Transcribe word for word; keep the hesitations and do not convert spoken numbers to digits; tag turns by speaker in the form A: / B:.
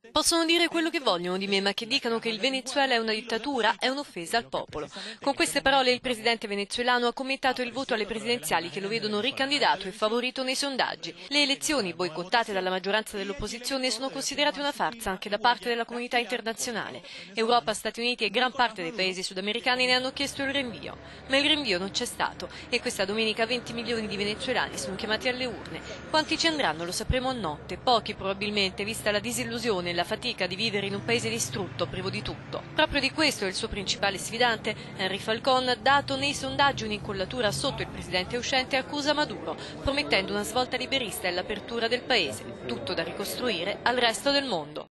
A: Possono dire quello che vogliono di me, ma che dicano che il Venezuela è una dittatura è un'offesa al popolo. Con queste parole il presidente venezuelano ha commentato il voto alle presidenziali che lo vedono ricandidato e favorito nei sondaggi. Le elezioni, boicottate dalla maggioranza dell'opposizione, sono considerate una farsa anche da parte della comunità internazionale. Europa, Stati Uniti e gran parte dei paesi sudamericani ne hanno chiesto il rinvio. Ma il rinvio non c'è stato e questa domenica venti milioni di venezuelani sono chiamati alle urne. Quanti ci andranno lo sapremo a notte, pochi probabilmente, vista la disillusione e la fatica di vivere in un paese distrutto, privo di tutto. Proprio di questo è il suo principale sfidante. Henry Falcón, dato nei sondaggi un'incollatura sotto il presidente uscente, accusa Maduro, promettendo una svolta liberista e l'apertura del paese, tutto da ricostruire al resto del mondo.